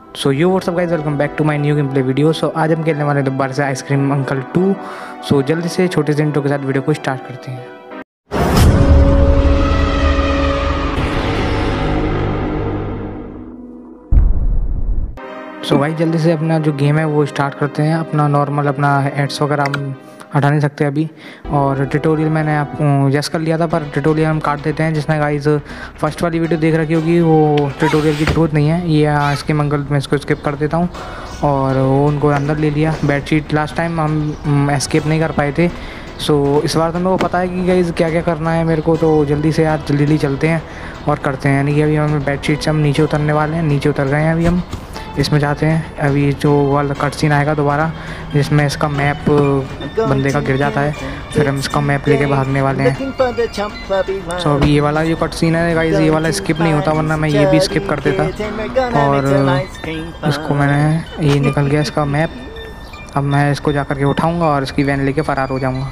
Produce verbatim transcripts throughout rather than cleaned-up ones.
So you what's up guys, welcome back to my new gameplay play वीडियो। So आज हम खेलने वाले दोबारा से आइसक्रीम अंकल टू। सो जल्दी से छोटे से इंट्रो के साथ वीडियो को स्टार्ट करते हैं। सो so भाई जल्दी से अपना जो गेम है वो स्टार्ट करते हैं। अपना नॉर्मल अपना एड्स वगैरह हम हटा नहीं सकते अभी, और ट्यूटोरियल मैंने आप यस कर लिया था, पर ट्यूटोरियल हम काट देते हैं। जिसने गाइस फर्स्ट वाली वीडियो देख रखी होगी वो ट्यूटोरियल की जरूरत नहीं है। ये इसके मंगल मैं इसको स्किप कर देता हूँ, और वो उनको अंदर ले लिया। बेडशीट लास्ट टाइम हम एस्केप नहीं कर पाए थे, सो इस बार तो मेरे को पता है कि गाइस क्या क्या करना है मेरे को। तो जल्दी से यार जल्दी जल्दी चलते हैं और करते हैं। यानी कि अभी हमें बेडशीट से हम नीचे उतरने वाले हैं। नीचे उतर गए हैं अभी हम, इसमें जाते हैं। अभी जो वाला कट सीन आएगा दोबारा, जिसमें इसका मैप बंदे का गिर जाता है, फिर हम इसका मैप लेके भागने वाले हैं। सो अभी ये वाला जो कट सीन है गाइस, ये वाला स्किप नहीं होता, वरना मैं ये भी स्किप कर देता। और इसको मैंने, ये निकल गया इसका मैप। अब मैं इसको जा कर के उठाऊँगा और इसकी वैन लेके फ़रार हो जाऊँगा।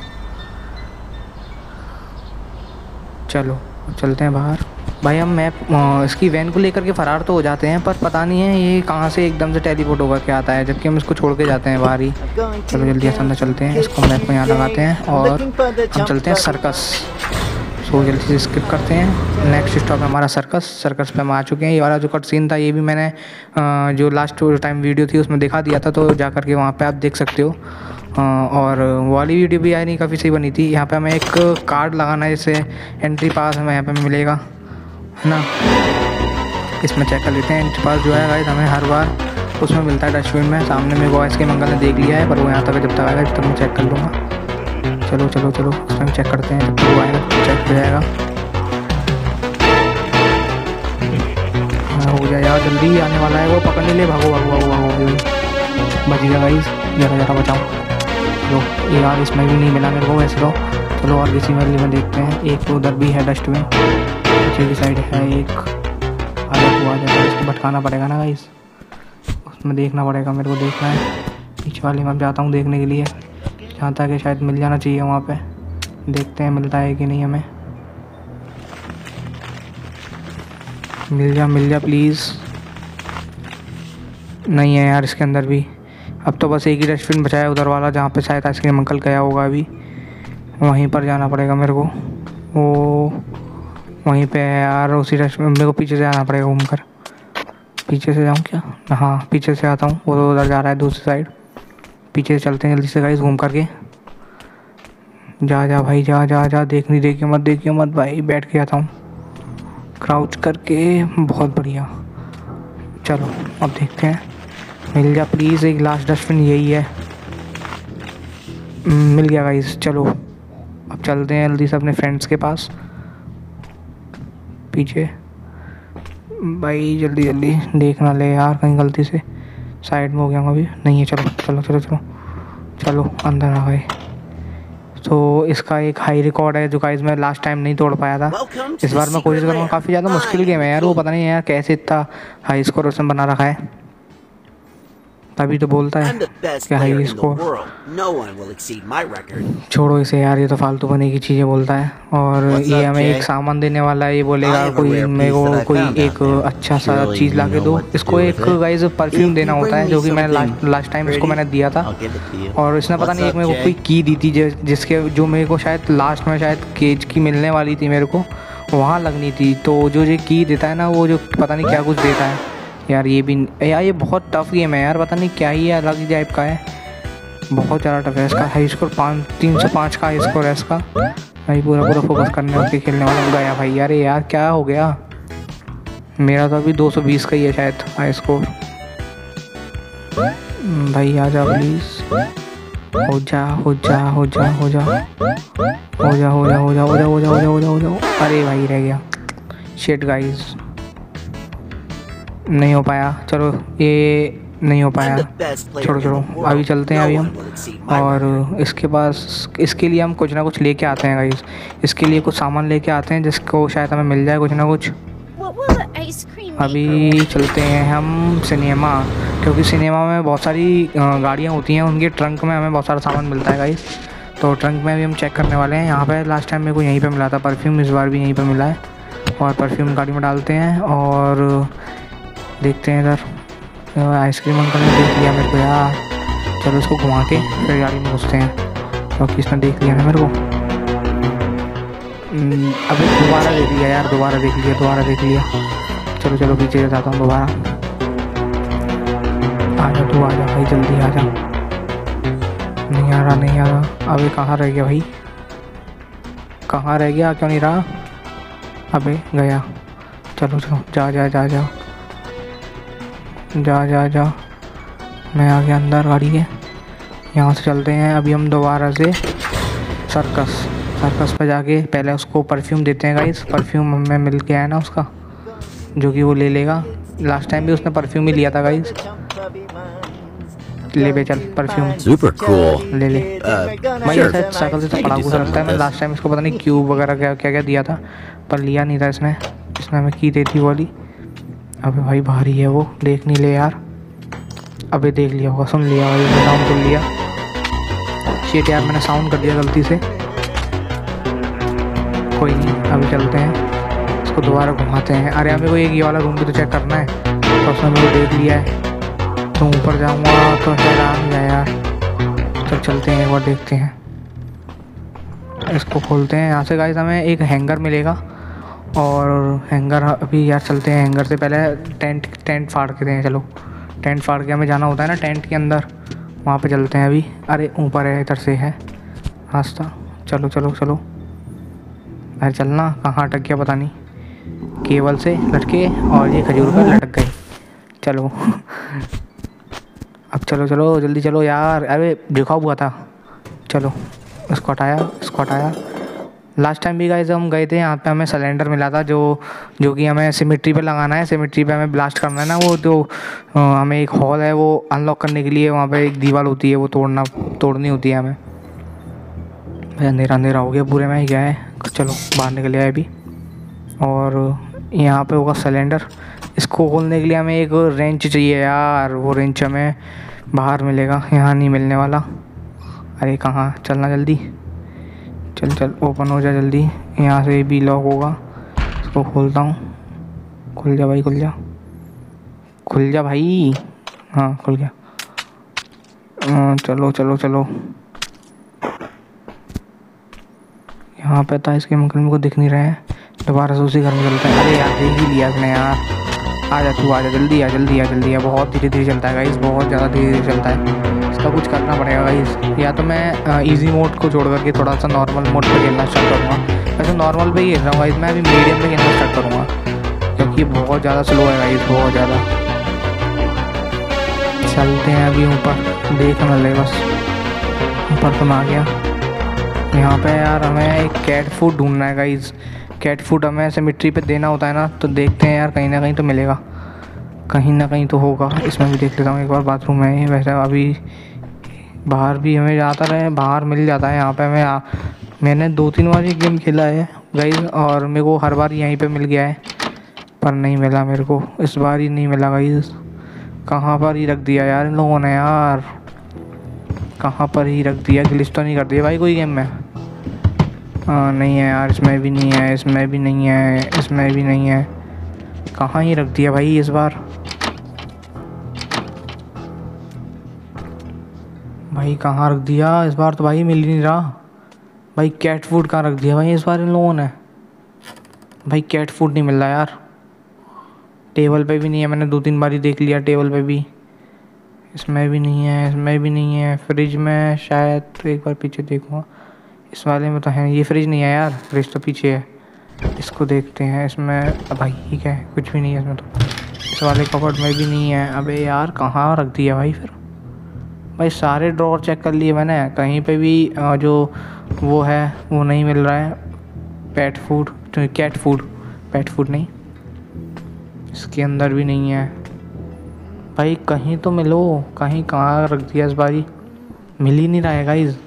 चलो चलते हैं बाहर। भाई हम मैप इसकी वैन को लेकर के फ़रार तो हो जाते हैं, पर पता नहीं है ये कहाँ से एकदम से टेलीपोर्ट होकर के आता है, जबकि हम इसको छोड़ के जाते हैं बाहर ही। चलो जल्दी से अंदर चलते हैं। इसको मैप को यहाँ लगाते हैं और हम चलते हैं सर्कस। सो जल्दी से स्किप करते हैं। नेक्स्ट स्टॉप है हमारा सर्कस। सर्कस पे हम आ चुके हैं। ये वाला जो कट सीन था ये भी मैंने जो लास्ट टाइम वीडियो थी उसमें दिखा दिया था, तो जा कर के वहाँ पर आप देख सकते हो। और वाली वीडियो भी आई नहीं, काफ़ी सही बनी थी। यहाँ पे हमें एक कार्ड लगाना है, जैसे एंट्री पास हमें यहाँ पे मिलेगा, है ना। इसमें चेक कर लेते हैं। एंट्री पास जो है गाइस हमें हर बार उसमें मिलता है डस्टबिन में। सामने में वो इसके मंगल ने देख लिया है, पर वो यहाँ तक जब तक आएगा तब मैं चेक कर लूँगा। चलो चलो चलो इसमें चेक करते हैं, जब तक वो आएगा तो चेक हो जाएगा। हाँ हो जाए यार, जल्दी आने वाला है वो, पकड़ने ले। भागो भागो भागो भागो, बच गया गाइस, ज़रा ज़रा बचाओ। चलो ये यार इसमें भी नहीं मिला मेरे को वैसे तो। चलो और किसी वाली में देखते हैं। एक उधर भी है डस्टबिन, पीछे की साइड है एक। अलग हुआ जाएगा, इसको भटकाना पड़ेगा ना गाइस, उसमें देखना पड़ेगा, मेरे को देखना है। पीछे वाली में जाता हूँ देखने के लिए, जहाँ तक शायद मिल जाना चाहिए वहाँ पे। देखते हैं मिलता है कि नहीं हमें। मिल जा मिल जा प्लीज़। नहीं है यार इसके अंदर भी। अब तो बस एक ही डस्टबिन बचा है, उधर वाला, जहाँ पे शायद आइसक्रीम अंकल गया होगा अभी। वहीं पर जाना पड़ेगा मेरे को। वो वहीं पे है यार, उसी डस्टबिन। मेरे को पीछे से आना पड़ेगा घूम कर। पीछे से जाऊँ क्या? हाँ पीछे से आता हूँ, वो तो उधर जा रहा है दूसरी साइड। पीछे से चलते हैं जल्दी से गाइस, घूम करके। जा जा भाई जा जा जा, देखनी देखिए मत देखिए मत भाई। बैठ के आता हूँ क्राउच करके, बहुत बढ़िया। चलो अब देखते हैं, मिल जा प्लीज़। एक लास्ट डस्टबिन यही है, मिल गया गाइस। चलो अब चलते हैं जल्दी से अपने फ्रेंड्स के पास। पीछे भाई जल्दी जल्दी देखना ले यार, कहीं गलती से साइड में हो गया अभी। नहीं है, चलो चलो चलो चलो चलो अंदर आ गए। तो इसका एक हाई रिकॉर्ड है जो गाइस मैं लास्ट टाइम नहीं तोड़ पाया था। इस बार मैं कोशिश करूँगा। काफ़ी ज़्यादा मुश्किल गेम है यार वो, पता नहीं है यार कैसे इतना हाई स्कोर उसने बना रखा है। तभी तो बोलता है क्या हाई स्कोर। छोड़ो इसे यार, ये तो फालतू बने की चीज़ें बोलता है। और ये हमें एक सामान देने वाला है, ये बोलेगा कोई मेरे को कोई एक अच्छा सा चीज़ ला के दो। इसको एक गाइस परफ्यूम देना होता है, जो कि मैंने लास्ट लास्ट टाइम इसको मैंने दिया था। और इसने पता नहीं एक मेरे को कोई की दी थी, जिसके जो मेरे को शायद लास्ट में शायद केज की मिलने वाली थी, मेरे को वहाँ लगनी थी। तो जो ये की देता है ना, वो जो पता नहीं क्या कुछ देता है यार। ये भी यार, ये बहुत टफ गेम है यार, पता नहीं क्या ही अलग ही टाइप का है, बहुत ज़्यादा टफ है। इसका हाई स्कोर पाँच तीन सौ पाँच का हाई स्कोर है इसका। भाई पूरा पूरा फोकस करने वाले खेलने वाला गया भाई। यार यार क्या हो गया, मेरा तो अभी दो सौ बीस का ही है शायद हाई स्कोर। भाई आ जा प्लीज़, हो जा हो जा हो जा हो जा हो जा हो जा हो जा हो जा हो जा हो जा हो जा हो जा। अरे भाई रह गया, शिट गाइस, नहीं हो पाया। चलो ये नहीं हो पाया, छोड़ो छोड़ो। अभी चलते हैं अभी हम, और इसके पास इसके लिए हम कुछ ना कुछ लेके आते हैं गाइस। इसके लिए कुछ सामान लेके आते हैं जिसको शायद हमें मिल जाए कुछ ना कुछ। अभी चलते हैं हम सिनेमा, क्योंकि सिनेमा में बहुत सारी गाड़ियाँ होती हैं, उनके ट्रंक में हमें बहुत सारा सामान मिलता है गाइस। तो ट्रंक में भी हम चेक करने वाले हैं। यहाँ पे लास्ट टाइम मेरे को यहीं पे मिला था परफ्यूम, इस बार भी यहीं पे मिला है। और परफ्यूम गाड़ी में डालते हैं और देखते हैं इधर। आइसक्रीम अंकल ने देख लिया मेरे को यार। चलो इसको घुमा के फिर गाड़ी में घुसते हैं, क्योंकि तो इसने देख लिया ना मेरे को। अबे दोबारा देख लिया यार, दोबारा देख लिया दोबारा देख लिया। चलो चलो पीछे जाता हूँ दोबारा। आ जा तू, आ जा भाई जल्दी आ जा। नहीं आ रहा नहीं आ रहा। अबे कहाँ रह गया भाई, कहाँ रह गया, क्यों नहीं रहा? अबे गया। चलो चलो जा जा जा जा जा जा जा मैं आ गया अंदर गाड़ी के। यहाँ से चलते हैं अभी हम दोबारा से सर्कस। सर्कस पे जाके पहले उसको परफ्यूम देते हैं गाइस। परफ्यूम हमें मिल के आया ना उसका, जो कि वो ले लेगा। लास्ट टाइम भी उसने परफ्यूम ही लिया था गाइस। ले बे चल परफ्यूम। Super cool. ले ले Uh, भाई। sure. ऐसा साइकिल से तो I can पड़ाकू do सा something लगता है। with मैं this. लास्ट टाइम इसको पता नहीं क्यूब वगैरह क्या क्या क्या दिया था, पर लिया नहीं था इसने। इसने हमें की दी थी वाली। अबे भाई भारी है वो, देख नहीं ले यार। अबे देख लिया होगा, सुन लिया भाई, मैंने साउंड सुन लिया। शिट यार, मैंने साउंड कर दिया गलती से। कोई नहीं, अभी चलते हैं, इसको दोबारा घुमाते हैं। अरे हमें को एक ये वाला रूम भी तो चेक करना है, तो उसने मेरे को देख लिया है। तो ऊपर जाऊँगा तो शायद आ नहीं जाए यार। तो चलते हैं एक बार देखते हैं, इसको खोलते हैं यहाँ से गाइस। हमें एक हैंगर मिलेगा, और हैंगर अभी यार चलते हैं। हैंगर से पहले टेंट टेंट फाड़ के दें। चलो टेंट फाड़ के हमें जाना होता है ना टेंट के अंदर, वहाँ पे चलते हैं अभी। अरे ऊपर है, इधर से है रास्ता। चलो चलो चलो अरे चलना, कहाँ अटक गया पता नहीं, केबल से लटके और ये खजूर पर लटक गए। चलो अब चलो चलो जल्दी चलो यार। अरे झुका हुआ था। चलो इसको हटाया, इसको हटाया। लास्ट टाइम भी गाइस हम गए थे, यहाँ पे हमें सिलेंडर मिला था, जो जो कि हमें सिमेट्री पे लगाना है। सिमेट्री पे हमें ब्लास्ट करना है ना। वो जो अ, हमें एक हॉल है, वो अनलॉक करने के लिए वहाँ पे एक दीवार होती है, वो तोड़ना तोड़नी होती है हमें। भाई अंधेरा अंधेरा हो गया पूरे में ही गया है। चलो बाहर निकल आए अभी। और यहाँ पे होगा सिलेंडर। इसको खोलने के लिए हमें एक रेंच चाहिए यार। वो रेंच हमें बाहर मिलेगा, यहाँ नहीं मिलने वाला। अरे कहाँ, चलना जल्दी, चल चल ओपन हो जा जल्दी। यहाँ से भी लॉक होगा, इसको खोलता हूँ। खुल जा भाई, खुल जा खुल जा भाई। हाँ खुल गया। आ, चलो चलो चलो यहाँ पे था इसके अंकल, मेरे को दिख नहीं रहे हैं। दोबारा से उसी घर में चलते हैं। अरे यार देख ही लिया इसने यार। आ जा तू, आ जा जल्दी, आ जल्दी आ जल्दी आ। बहुत धीरे धीरे चलता है गाइस, बहुत ज़्यादा धीरे धीरे चलता है। इसका कुछ करना पड़ेगा गाइस। या तो मैं इजी मोड को छोड़ करके थोड़ा सा नॉर्मल मोड पे खेलना स्टार्ट करूँगा। वैसे नॉर्मल पे ही खेल रहा हूँ गाइस मैं, अभी मीडियम पे खेलना स्टार्ट करूँगा, क्योंकि बहुत ज़्यादा स्लो है गाइस, बहुत ज़्यादा। चलते हैं अभी ऊपर, देख न ले बस। ऊपर तो मैं आ गया। यहाँ पे यार हमें एक कैट फूड ढूंढना है गाइस। कैट फूड हमें सिमेट्री पे देना होता है ना, तो देखते हैं यार कहीं ना कहीं तो मिलेगा, कहीं ना कहीं तो होगा। इसमें भी देख लेता हूँ एक बार। बाथरूम है वैसे, अभी बाहर भी हमें जाता रहे, बाहर मिल जाता है। यहाँ पे हमें आ, मैंने दो तीन बार ये गेम खेला है गाइस, और मेरे को हर बार यहीं पे मिल गया है, पर नहीं मिला मेरे को। इस बार ही नहीं मिला गाइस। कहाँ पर ही रख दिया यार इन लोगों ने यार, कहाँ पर ही रख दिया। ग्लिच तो नहीं कर दिया भाई कोई गेम में? हाँ नहीं है यार, इसमें भी नहीं है, इसमें भी नहीं है, इसमें भी नहीं है। कहाँ ही रख दिया भाई इस बार? भाई कहाँ रख दिया इस बार? तो भाई मिल ही नहीं रहा भाई। कैट फूड कहाँ रख दिया भाई इस बार इन लोगों ने? भाई कैट फूड नहीं मिल रहा यार। टेबल पे भी नहीं है, मैंने दो तीन बार ही देख लिया टेबल पे भी। इसमें भी नहीं है, इसमें भी नहीं है। फ्रिज में शायद, तो एक बार पीछे देखूँगा। इस वाले में तो है, ये फ्रिज नहीं है यार, फ्रिज तो पीछे है। इसको देखते हैं। इसमें भाई ठीक है, कुछ भी नहीं है इसमें तो। इस वाले कपबोर्ड में भी नहीं है। अबे यार कहाँ रख दिया भाई फिर? भाई सारे ड्रॉर चेक कर लिए मैंने, कहीं पे भी जो वो है वो नहीं मिल रहा है। Pet food, cat food, pet food नहीं, इसके अंदर भी नहीं है भाई। कहीं तो मिलो, कहीं कहाँ रख दिया इस बारी? मिल ही नहीं रहा है गाइज।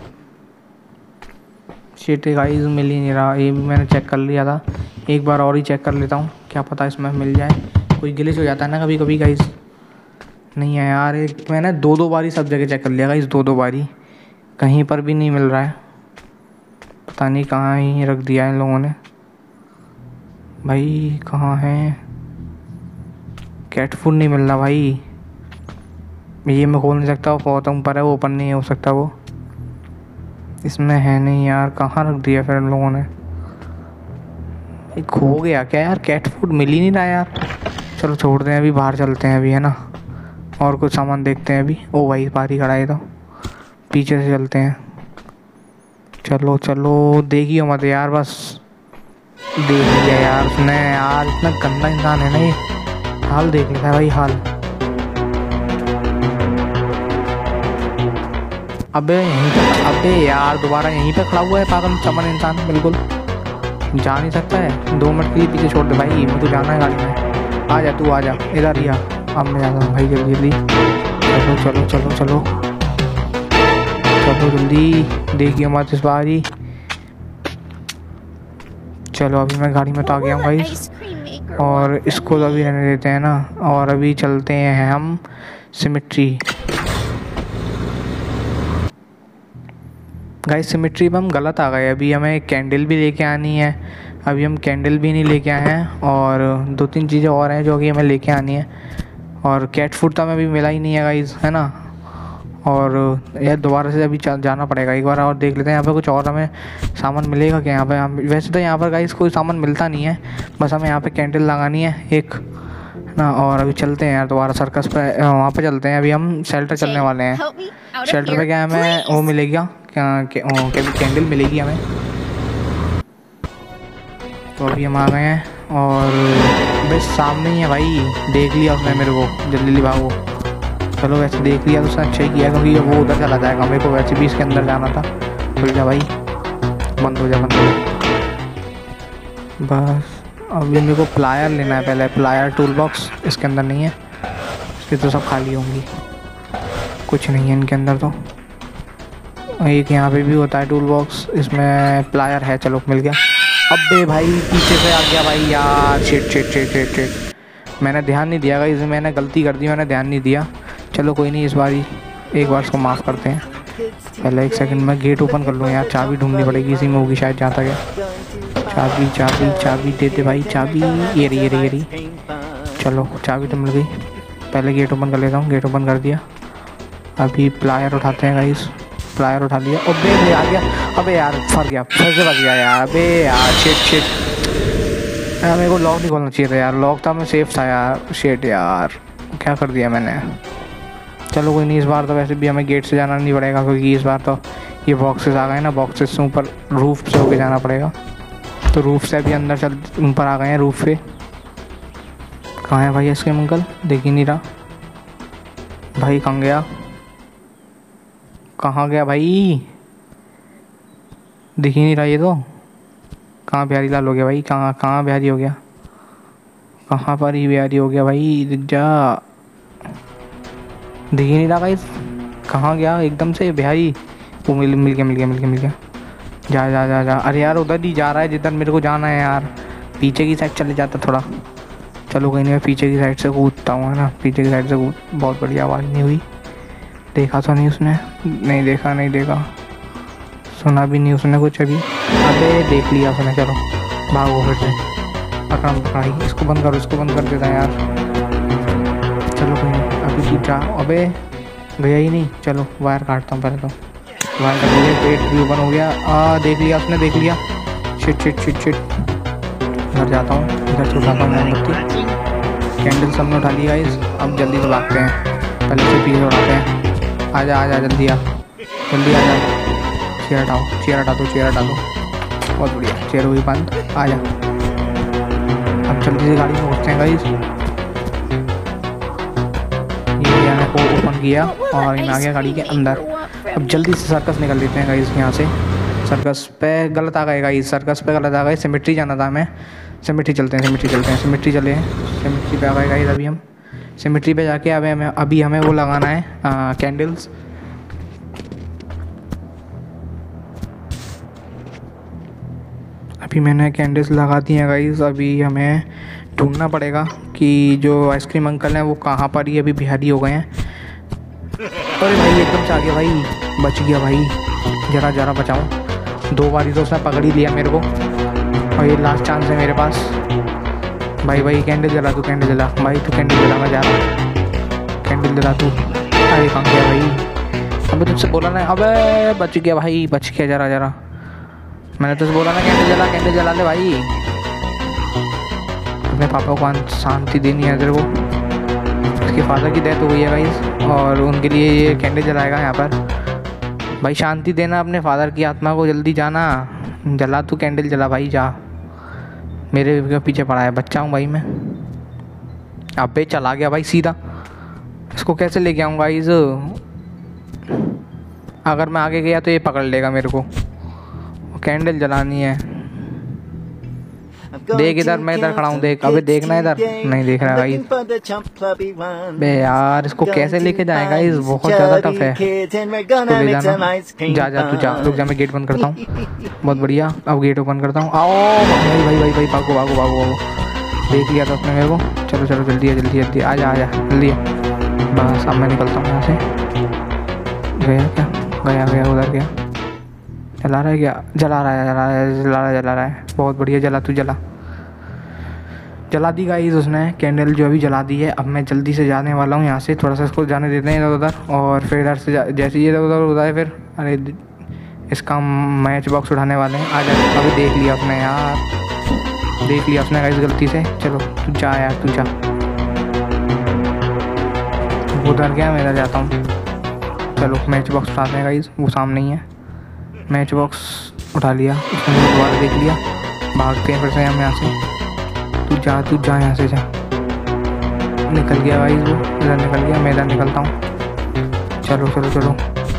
शिट गाइज, मिल ही नहीं रहा। ये भी मैंने चेक कर लिया था, एक बार और ही चेक कर लेता हूँ, क्या पता इसमें मिल जाए। कोई ग्लिच हो जाता है ना कभी कभी गाइज। नहीं है यार, एक मैंने दो दो बारी सब जगह चेक कर लिया गाइज, दो दो बारी, कहीं पर भी नहीं मिल रहा है। पता नहीं कहाँ ही रख दिया है इन लोगों ने भाई। कहाँ है? कैट फूड नहीं मिल रहा भाई। ये मैं खोल नहीं सकता, वो बहुत ऊपर है, वो ओपन नहीं हो सकता वो। इसमें है नहीं यार, कहाँ रख दिया फिर इन लोगों ने। एक खो गया क्या यार, कैट फूड मिल ही नहीं रहा यार। चलो छोड़ दें, अभी बाहर चलते हैं अभी, है ना, और कुछ सामान देखते हैं अभी। ओ भाई बाहर ही खड़ा है तो, पीछे से चलते हैं। चलो चलो, देखियो मत यार, बस देख लिया यार उसने यार, इतना गंदा इंसान है ना ये। हाल देख लेता है भाई, हाल। अबे यहीं पे, अबे यार दोबारा यहीं पे खड़ा हुआ है पागल चमन इंसान, बिल्कुल जा नहीं सकता है। दो मिनट के लिए पीछे छोड़ दे भाई, मेरे को जाना है गाड़ी में। आ जा तू, आ जा इधर ही आ। अब मैं जाता हूँ भाई, जल्दी जल्दी। चलो चलो चलो चलो चलो जल्दी, देखिए मत इस बार ही। चलो अभी मैं गाड़ी में तो आ गया हूँ भाई, और इसको तो अभी रहने देते हैं ना, और अभी चलते हैं हम सिमेट्री। गाइस सिमेट्री में हम गलत आ गए, अभी हमें कैंडल भी लेके आनी है। अभी हम कैंडल भी नहीं लेके आए हैं, और दो तीन चीज़ें और हैं जो कि हमें लेके आनी है। और कैट फूड तो हमें अभी मिला ही नहीं है गाइस, है ना। और यार दोबारा से अभी जाना पड़ेगा एक बार, और देख लेते हैं यहाँ पे कुछ और हमें सामान मिलेगा क्या यहाँ पे। हम वैसे तो यहाँ पर गाइस कोई सामान मिलता नहीं है, बस हमें यहाँ पे कैंडल लगानी है एक ना। और अभी चलते हैं यार दोबारा सर्कस पे, वहाँ पे चलते हैं। अभी हम शेल्टर चलने वाले हैं। शेल्टर पे क्या हमें वो मिलेगा क्या, कैंडल मिलेगी हमें। तो अभी हम आ गए हैं, और बस सामने ही है भाई, देख लिया उसने मेरे को, जल्दी जल्दी भागो। चलो वैसे देख लिया तो उसने अच्छा ही किया, क्योंकि वो उधर चला जाएगा, मेरे को वैसे भी इसके अंदर जाना था। खुल जा भाई, बंद हो जा बंद हो जा। बस अभी मेरे को प्लायर लेना है पहले, प्लायर टूल बॉक्स इसके अंदर नहीं है, इसके तो सब खाली होंगी, कुछ नहीं है इनके अंदर। तो एक यहाँ पे भी होता है टूल बॉक्स, इसमें प्लायर है, चलो मिल गया। अबे भाई पीछे से आ गया भाई यार, shit shit shit shit shit, मैंने ध्यान नहीं दिया गाइस, मैंने गलती कर दी, मैंने ध्यान नहीं दिया। चलो कोई नहीं, इस बार ही एक बार इसको माफ़ करते हैं। पहले एक सेकंड में गेट ओपन कर लूँ यार, चाबी ढूंढनी पड़ेगी, इसी में होगी शायद जहाँ तक है। चाबी चाबी चाबी दे दे भाई, चाबी ये रही ये रही ये रही। चलो चाबी तो मिल गई, पहले गेट ओपन कर लेता हूँ। गेट ओपन कर दिया, अभी प्लायर उठाते हैं गाइस, प्लायर उठा लिया। अबे ये आ गया, अबे यार फंस गया, फिर से फंस गया यार। अबे यार शिट शिट यार, मेरे को लॉक नहीं खोलना चाहिए था यार, लॉक था मैं सेफ था यार। शिट यार क्या कर दिया मैंने। चलो कोई नहीं, इस बार तो वैसे भी हमें गेट से जाना नहीं पड़ेगा, क्योंकि इस बार तो ये बॉक्सेस आ गए ना, बॉक्सेस से ऊपर रूफ से होके जाना पड़ेगा। तो रूफ से अभी अंदर चल, ऊपर आ गए हैं रूफ पे। कहाँ है भाई इसके अंकल, देख ही नहीं रहा भाई, कहाँ गया कहाँ गया भाई, दिख ही नहीं रहा ये तो। कहाँ बिहारी लाल हो गया भाई, कहाँ कहाँ बिहारी हो गया, कहाँ पर ही बिहारी हो गया भाई, दिख जा, दिख ही नहीं रहा भाई, कहाँ गया एकदम से बिहारी। वो मिल मिल गया मिल गया मिल गया मिल गया, जा जा जा जा। अरे यार उधर ही जा रहा है जिधर मेरे को जाना है यार, पीछे की साइड चले जाता थोड़ा। चलो कहीं नहीं, मैं पीछे की साइड से कूदता हूँ, है ना, पीछे की साइड से कूद। बहुत बढ़िया, आवाज़ नहीं हुई, देखा तो नहीं उसने, नहीं देखा नहीं देखा, सुना भी नहीं उसने कुछ अभी। अबे देख लिया उसने, चलो भागो फिर से, पकड़ा पकड़ाई, इसको बंद करो, इसको बंद कर देता है यार। चलो कोई नहीं, अभी ठीक जा। अबे गया ही नहीं, चलो वायर काटता हूँ पहले तो, वायर काट लिया, पेट भी ओपन हो गया। आ देख लिया उसने, देख लिया, शिट शिट शिट शिट। घर जाता हूँ, इधर से उठाता हूँ मोमबत्ती, कैंडल सबने उठा लिया गाइस। अब जल्दी से भागते हैं, पहले से पीछे उठाते हैं। आजा आजा जल्दी आ, जल्दी आ जा। चेयर हटाओ, चेयर हटा दो, चेयर हटा दो, बहुत बढ़िया, चेयर हुई बंद। आ जा, अब जल्दी से गाड़ी में उठते हैं गाइस। ये मैंने को ओपन किया और इन आ गया गाड़ी के अंदर। अब जल्दी से सर्कस निकल लेते हैं गाइस यहाँ से। सर्कस पे गलत आ गए गाइस, सर्कस पे गलत आ गए, सिमेट्री जाना था हमें। सिमेट्री चलते हैं, सिमेट्री चलते हैं, सिमेट्री चले हैं, सिमेट्री पे आ गए गाइस। अभी हम सिमेट्री पे जाके अब हमें अभी हमें वो लगाना है कैंडल्स। अभी मैंने कैंडल्स लगा दी हैं गाइस। अभी हमें ढूंढना पड़ेगा कि जो आइसक्रीम अंकल हैं वो कहाँ पर ही अभी बिहारी हो गए हैं। अरे भाई एकदम से आ गया भाई, बच गया भाई, जरा जरा बचाऊँ। दो बारी तो उसने पकड़ ही लिया मेरे को, और ये लास्ट चांस है मेरे पास। भाई भाई कैंडल जला तू, कैंडल जला भाई, तू कैंडल जला, मैं जा रहा हूँ, कैंडल जला तू। अरे कहाँ गया भाई? अबे तुझसे बोला ना, अबे बच गया भाई, बच गया जरा जरा। मैंने तुझसे बोला ना कैंडल जला, कैंडल जला ले भाई। अपने पापा को शांति देनी है तेरे को। उसके फादर की डेथ हो गई है गाइस, और उनके लिए ये कैंडल जलाएगा यहाँ पर। भाई शांति देना अपने फादर की आत्मा को, जल्दी जाना, जला तू कैंडल जला भाई, जा। मेरे पीछे पड़ा है, बच्चा हूँ भाई मैं। अबे चला गया भाई सीधा। इसको कैसे लेके आऊँ गाइस? अगर मैं आगे गया तो ये पकड़ लेगा मेरे को। कैंडल जलानी है। देख इधर, मैं इधर खड़ा हूँ, देख। अबे देखना इधर, नहीं देख रहा भाई। बे यार इसको कैसे लेके जाएगा? इस बहुत ज़्यादा टफ है। इसको ले जाना। जा जा तू जा, रुक जा, मैं गेट बंद करता हूँ। बहुत बढ़िया, अब गेट ओपन करता हूँ। आओ भाई भाई भाई भाई, भागो भागो भागो भागो। देख लिया था उसने मेरे को। चलो चलो जल्दी है, जल्दी जल्दी आ जा, आ जा जल्दी। बस अब मैं निकलता हूँ यहाँ से। गया क्या? गया गया उधर गया। जला रहा है क्या? जला रहा है, जला रहा है, जला रहा है, जला रहा है। बहुत बढ़िया, जला तू जला। जला दी गाइस उसने कैंडल, जो अभी जला दी है। अब मैं जल्दी से जाने वाला हूँ यहाँ से। थोड़ा सा इसको जाने देते हैं इधर उधर, और फिर इधर से जैसे ही इधर उधर होता है फिर, अरे इसका मैच बॉक्स उठाने वाले हैं। आ जाए। अभी देख लिया उसने यार, देख लिया उसने गाइस गलती से। चलो तू जा यार, तू जा। उधर गया, मैं इधर जाता हूँ। चलो मैच बॉक्स उठाते हैं गाइस, वो सामने ही है। मैच बॉक्स उठा लिया उसने, दोबारा देख लिया। भागते हैं फिर से हम यहाँ से। तू जा, तू जा यहाँ से, जा। निकल गया भाई वो, इधर निकल गया, मैं इधर निकलता हूँ। चलो चलो चलो,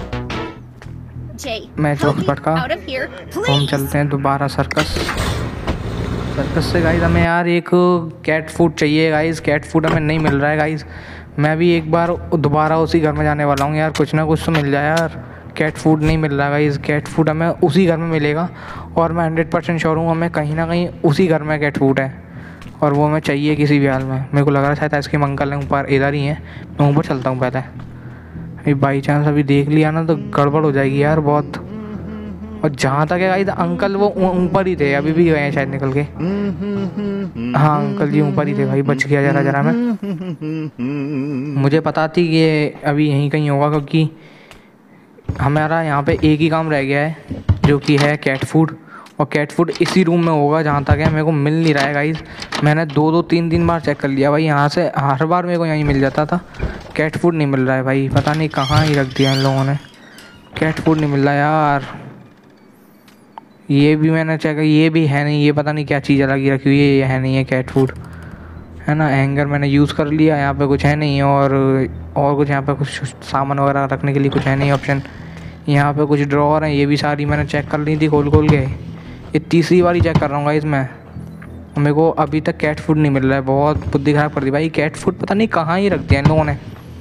मैच बॉक्स पटका। हम चलते हैं दोबारा सर्कस। सर्कस से गाइस हमें यार एक कैट फूड चाहिए गाइस। कैट फूड हमें नहीं मिल रहा है गाइस। मैं भी एक बार दोबारा उसी घर में जाने वाला हूँ यार, कुछ ना कुछ तो मिल जाए यार। कैट फूड नहीं मिल रहा गाइस। कैट फूड हमें उसी घर में मिलेगा, और मैं हंड्रेड परसेंट श्योर हूँ हमें कहीं ना कहीं उसी घर में कैट फूड है, और वो हमें चाहिए किसी भी हाल में। मेरे को लग रहा है शायद इसके अंकल है ऊपर, इधर ही है। मैं ऊपर चलता हूँ पहले। अभी बाई चांस अभी देख लिया ना तो गड़बड़ हो जाएगी यार बहुत। और जहाँ तक है गाइस, अंकल वो ऊपर ही थे, अभी भी गए हैं शायद निकल के। हाँ अंकल जी ऊपर ही थे भाई, बच गया जरा जरा मैं। मुझे पता थी कि ये अभी यहीं कहीं होगा, क्योंकि हमारा यहाँ पे एक ही काम रह गया है, जो कि है कैट फूड। और कैट फूड इसी रूम में होगा जहाँ तक है, मेरे को मिल नहीं रहा है गाइस। मैंने दो दो तीन तीन बार चेक कर लिया भाई, यहाँ से हर बार मेरे को यहीं मिल जाता था। कैट फूड नहीं मिल रहा है भाई, पता नहीं कहाँ ही रख दिया इन लोगों ने। कैट फूड नहीं मिल रहा यार। ये भी मैंने चेक, ये भी है नहीं, ये पता नहीं क्या चीज़ अलग ही रखी हुई है, ये है नहीं है कैट फूड, है ना। हैंगर मैंने यूज़ कर लिया, यहाँ पे कुछ है नहीं, और और कुछ यहाँ पे कुछ सामान वगैरह रखने के लिए कुछ है नहीं ऑप्शन। यहाँ पे कुछ ड्रॉअर हैं, ये भी सारी मैंने चेक कर ली थी खोल खोल के। ये तीसरी बार ही चेक कर रहा हूँ गाइस मैं। मेरे को अभी तक कैट फूड नहीं मिल रहा है, बहुत बुद्धि खराब कर दी भाई। कैट फूड पता नहीं कहाँ ही रख दिया इन लोगों ने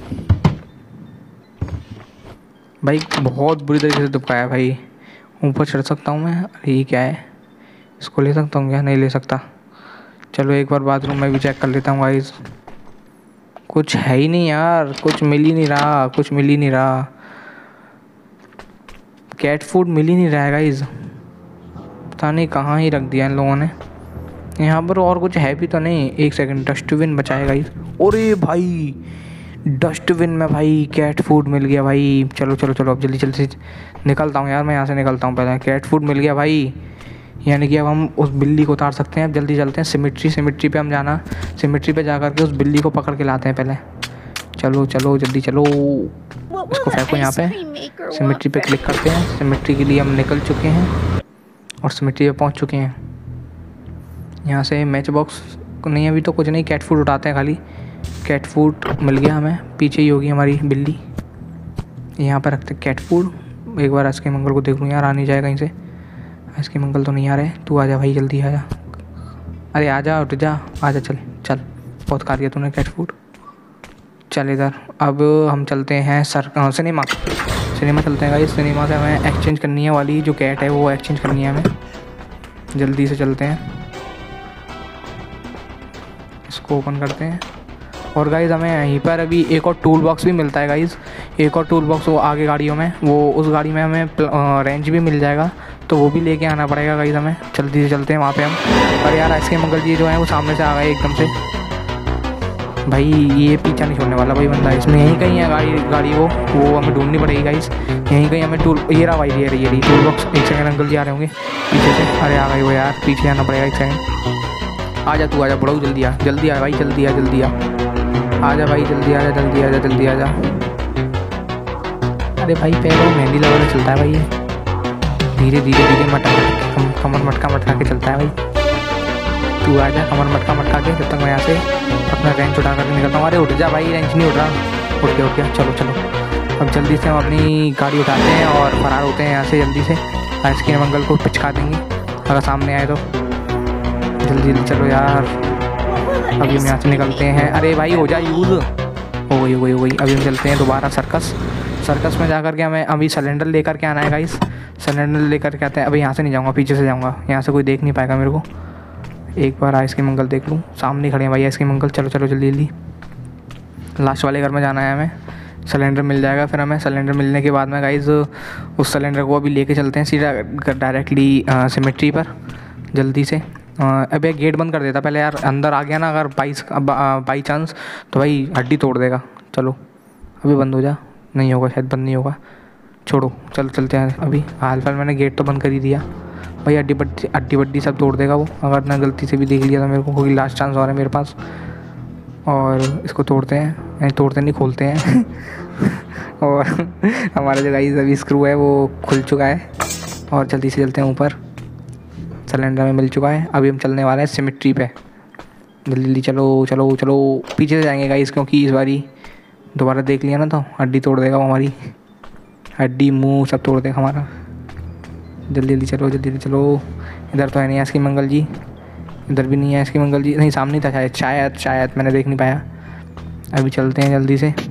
भाई, बहुत बुरी तरीके से दुबकाया भाई। ऊपर चढ़ सकता हूँ मैं? अरे ये क्या है, इसको ले सकता हूँ क्या? नहीं ले सकता। चलो एक बार बाथरूम में भी चेक कर लेता हूँ गाइस। कुछ है ही नहीं यार, कुछ मिल ही नहीं रहा, कुछ मिल ही नहीं रहा। कैट फूड मिल ही नहीं रहा है गाइस, पता नहीं कहाँ ही रख दिया इन लोगों ने। यहाँ पर और कुछ है भी तो नहीं। एक सेकंड, डस्टबिन बचाए गाइस। अरे भाई डस्टबिन में भाई कैट फूड मिल गया भाई। चलो चलो चलो, अब जल्दी जल्दी निकलता हूँ यार मैं यहाँ से, निकलता हूँ पहले। कैट फूड मिल गया भाई, यानी कि अब हम उस बिल्ली को उतार सकते हैं। अब जल्दी चलते हैं सिमेट्री। सिमेट्री पे हम जाना, सिमेट्री पे जा कर के उस बिल्ली को पकड़ के लाते हैं पहले। चलो चलो जल्दी चलो, इसको फेंको यहाँ पे। सिमेट्री पे क्लिक करते हैं। सिमेट्री के लिए हम निकल चुके हैं और सिमेट्री पे पहुँच चुके हैं। यहाँ से मैच बॉक्स नहीं, अभी तो कुछ नहीं, कैट फूड उठाते हैं खाली। कैट फूड मिल गया हमें, पीछे ही होगी हमारी बिल्ली। यहाँ पर रखते कैट फूड। एक बार इसके मंगल को देख लूँ यार, आ नहीं जाए कहीं से। इसके मंगल तो नहीं आ रहे, तू आ जा भाई, जल्दी आ जा। अरे आ जा, उठ जा, आ जा, चल चल, बहुत खा लिया तूने कैट फूड। चल इधर, अब हम चलते हैं सर सिनेमा। सिनेमा चलते हैं गाइस। सिनेमा से हमें एक्सचेंज करनी है वाली जो कैट है, वो एक्सचेंज करनी है हमें। जल्दी से चलते हैं, इसको ओपन करते हैं। और गाइज़ हमें यहीं पर अभी एक और टूल बॉक्स भी मिलता है गाइज़। एक और टूल बॉक्स वो आगे गाड़ियों में, वो उस गाड़ी में हमें रेंज भी मिल जाएगा, तो वो भी लेके आना पड़ेगा गाइज़ हमें। जल्दी से चलते हैं वहाँ पे हम। और यार इसके मंगल जी जो है वो सामने से आ गए एकदम से। भाई ये पीछा नहीं छोड़ने वाला भाई बंदा, इसमें यहीं कहीं है गाड़ी गाड़ी वो वो हमें ढूंढनी पड़ेगी गाइस। यहीं कहीं हमें टूल, ये रहा भाई, ये रही ये रही टूल बॉक्स। एक सेकंड अंकल जी आ रहे होंगे पीछे से। अरे आ गए वो यार, पीछे जाना पड़ेगा एक सेकंड। आ जा तू, आ जा बड़ो, जल्दी आ जल्दी आ भाई, जल्दी आ जल्दी आ आ जा भाई, जल्दी आ जा जल्दी आ जा जल्दी आ जा। अरे भाई पैरों में मेहंदी लगा के चलता है भाई, ये धीरे धीरे धीरे मटका कम, कमर मटका मटका के चलता है भाई। तू आ जा कमर मटका मटका के, जब तक मैं यहाँ से अपना रेंच उठा कर निकलता हूँ। अरे उठ जा भाई, रेंच नहीं उठ रहा। उठ गया उठ गया, चलो चलो अब जल्दी से हम अपनी गाड़ी उठाते हैं और फरार होते हैं यहाँ से जल्दी से। आइसक्रीम अंकल को पिचका देंगे अगर सामने आए तो। जल्दी जल्दी चलो यार, अभी हम यहाँ से निकलते हैं। अरे भाई हो जा यूज़, हो गई हो गई हो गई। अभी हम चलते हैं दोबारा सर्कस। सर्कस में जा कर के हमें अभी सिलेंडर लेकर के आना है गाइस। सिलेंडर लेकर के आते हैं। अभी यहाँ से नहीं जाऊँगा, पीछे से जाऊँगा, यहाँ से कोई देख नहीं पाएगा मेरे को। एक बार आइसक्रीम अंकल देख लूँ, सामने खड़े हैं भाई आइसक्रीम अंकल। चलो चलो जल्दी जल्दी, लास्ट वाले घर में जाना है हमें। सिलेंडर मिल जाएगा फिर हमें। सिलेंडर मिलने के बाद में गाइस उस सिलेंडर को अभी लेके चलते हैं सीधा डायरेक्टली सिमेट्री पर जल्दी से। अबे गेट बंद कर देता पहले यार, अंदर आ गया ना अगर बाई बाई चांस तो भाई हड्डी तोड़ देगा। चलो अभी बंद हो जा, नहीं होगा शायद, बंद नहीं होगा, छोड़ो चलो चलते हैं अभी। हाल फिलहाल मैंने गेट तो बंद कर ही दिया भाई, हड्डी बड्डी हड्डी बड्डी सब तोड़ देगा वो अगर ना गलती से भी देख लिया था मेरे को, क्योंकि लास्ट चांस और है मेरे पास। और इसको तोड़ते हैं, नहीं तोड़ते नहीं खोलते हैं और हमारा जो गाइस अभी स्क्रू है वो खुल चुका है और जल्दी से चलते हैं ऊपर। सिलेंडर में मिल चुका है, अभी हम चलने वाले हैं सिमेट्री पे। जल्दी जल्दी चलो चलो चलो, पीछे से जाएंगे गाइस क्योंकि इस बारी दोबारा देख लिया ना तो हड्डी तोड़ देगा वो, हमारी हड्डी मुंह सब तोड़ देगा हमारा। जल्दी जल्दी चलो जल्दी जल्दी चलो। इधर तो है नहीं आइसक्रीम अंकल जी, इधर भी नहीं है आइसक्रीम अंकल जी, नहीं सामने था शायद शायद शायद मैंने देख नहीं पाया। अभी चलते हैं जल्दी से।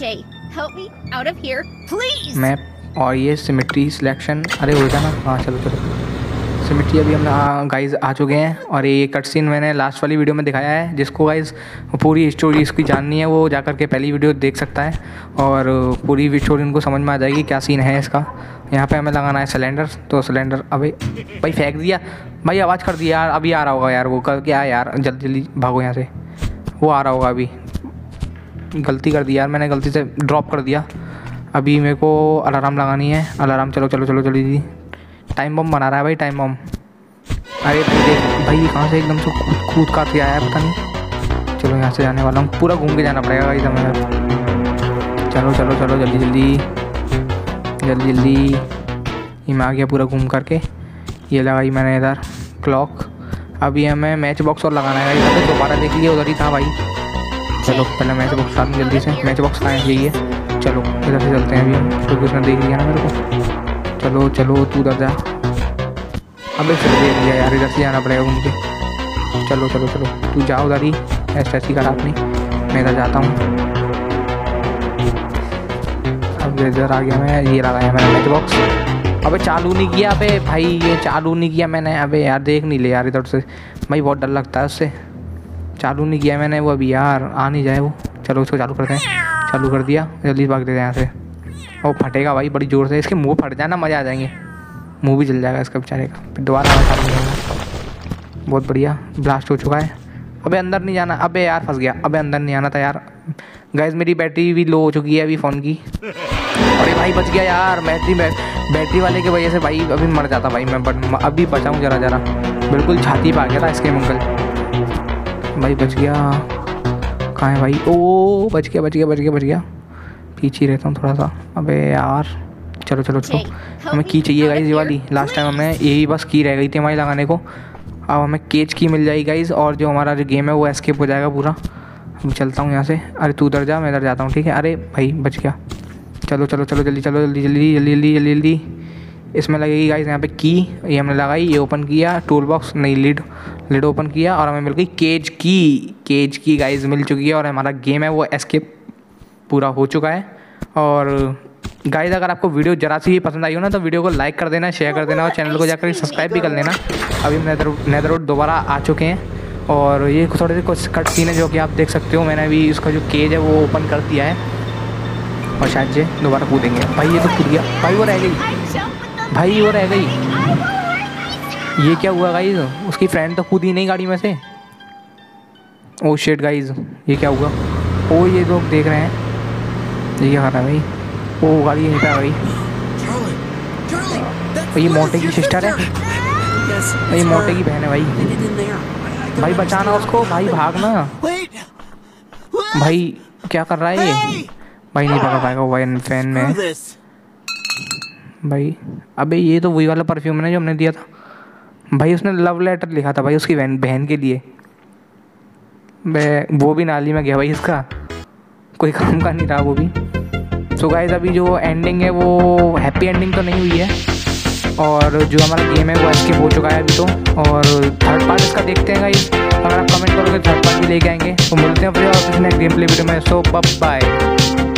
मैप और ये सिमेट्री सिलेक्शन, अरे हो जाना, हाँ चलो चलो सिमेट्री। अभी हम गाइस आ चुके हैं और ये कट सीन मैंने लास्ट वाली वीडियो में दिखाया है। जिसको गाइस पूरी स्टोरी इसकी जाननी है वो जा करके पहली वीडियो देख सकता है और पूरी स्टोरी उनको समझ में आ जाएगी क्या सीन है इसका। यहाँ पे हमें लगाना है सिलेंडर, तो सिलेंडर अभी भाई फेंक दिया भाई, आवाज़ कर दिया यार। अभी आ रहा होगा यार वो, कर क्या है यार, जल्दी जल्दी भागो यहाँ से, वो आ रहा होगा। अभी गलती कर दी यार मैंने, गलती से ड्रॉप कर दिया। अभी मेरे को अलार्म लगानी है, अलार्म चलो चलो चलो जल्दी जल्दी। टाइम बम बना रहा है भाई, टाइम बम। अरे भाई देख भाई ये कहाँ से एकदम से कूद कूद काट के आया है पता नहीं। चलो यहाँ से जाने वाला हूँ, पूरा घूम के जाना पड़ेगा भाई हमें। चलो चलो चलो जल्दी जल्दी जल्दी जल्दी। ये मैं आ गया पूरा घूम करके, ये लगाई मैंने इधर क्लॉक। अभी हमें मैच बॉक्स और लगाना है इधर, तो दोबारा देख लिया उधर ही था भाई। चलो पहले मैच बॉक्स साथ में जल्दी से, मैच बॉक्स कहाँ है, यही है। चलो इधर से चलते हैं अभी हम, क्योंकि उसने देख लिया ना मेरे को। चलो चलो तू उधर जा, अबे फिर देख लिया यार, इधर से जाना पड़ेगा घूम के। चलो चलो चलो तू जा उधर ही, ऐसा ऐसी करा अपनी, मैं इधर जाता हूँ। अब इधर आ गया मैं, ये लगाया मैंने मैच बॉक्स। अबे चालू नहीं किया अबे भाई, ये चालू नहीं किया मैंने। अबे यार देख नहीं ले यार इधर से भाई, बहुत डर लगता है उससे। चालू नहीं किया मैंने वो अभी यार, आ नहीं जाए वो। चलो उसको चालू करते हैं, चालू कर दिया, जल्दी भाग देते हैं यहाँ से। वो फटेगा भाई बड़ी ज़ोर से, इसके मुंह फट जाए ना मज़ा आ जाएंगे, मुंह भी जल जाएगा इसका बेचारे का, फिर दोबारा चालू नहीं होगा। बहुत बढ़िया ब्लास्ट हो चुका है। अबे अंदर नहीं जाना, अबे यार फंस गया, अबे अंदर नहीं आना था यार। गाइस मेरी बैटरी भी लो हो चुकी है अभी फ़ोन की। अरे भाई बच गया यार, बैटरी बैटरी वाले की वजह से भाई अभी मर जाता भाई मैं, बट अभी बचाऊँ जरा जरा, बिल्कुल छाती पर आ गया था इसके अंकल भाई। बच गया, कहाँ है भाई, ओ बच गया बच गया बच गया बच गया। पीछे ही रहता हूँ थोड़ा सा। अबे यार चलो चलो चलो, हमें की चाहिए गाइस ये वाली। लास्ट टाइम हमें यही बस की रह गई थी हमारी लगाने को, अब हमें केज की मिल जाएगी गाइस, और जो हमारा जो गेम है वो एस्केप हो जाएगा पूरा। अब चलता हूँ यहाँ से। अरे तू उधर जा, मैं इधर जाता हूँ, ठीक है। अरे भाई बच गया। चलो चलो चलो जल्दी चलो जल्दी जल्दी जल्दी जल्दी जल्दी जल्दी। इसमें लगेगी गाइस यहाँ पे की, ये हमने लगाई, ये ओपन किया, टूल बॉक्स नहीं लिड लिड ओपन किया और हमें मिल गई केज की। केज की गाइस मिल चुकी है और हमारा गेम है वो एस्केप पूरा हो चुका है। और गाइस अगर आपको वीडियो जरा सी पसंद आई हो ना तो वीडियो को लाइक कर देना, शेयर कर देना और चैनल को जाकर सब्सक्राइब भी कर लेना। अभी हम नेदर नेदरवुड दोबारा आ चुके हैं और ये थोड़े से कुछ कट सीन है जो कि आप देख सकते हो। मैंने अभी इसका जो केज है वो ओपन कर दिया है और शायद ये दोबारा कूदेंगे। भाई ये तो कूद गया भाई, वो रह गई भाई, वो रह गई। ये क्या हुआ गाइस, उसकी फ्रेंड तो कूदी नहीं गाड़ी में से। ओ शिट गाइस, ये क्या हुआ? ओ ये लोग देख रहे हैं, ये क्या कर रहा है भाई? ओ गाड़ी यहीं पे आ गई। और ये मोटे की सिस्टर है, ये मोटे की बहन है भाई। भाई बचाना उसको भाई, भागना भाई। क्या कर रहा है ये भाई? नहीं पकड़ पाएगा वो फैन में भाई। अबे ये तो वही वाला परफ्यूम है ना जो हमने दिया था भाई। उसने लव लेटर लिखा था भाई उसकी बहन बहन के लिए। बे वो भी नाली में गया भाई, इसका कोई काम का नहीं रहा वो भी। सो गाइस अभी जो एंडिंग है वो हैप्पी एंडिंग तो नहीं हुई है, और जो हमारा गेम है वो एस्केप हो चुका है अभी तो। और थर्ड पार्ट इसका देखते हैं गाइस, अगर आप कमेंट करोगे थर्ड पार्ट भी लेके आएंगे। तो मिलते हैं फिर और किसी नेक्स्ट गेम प्ले वीडियो में। So bye.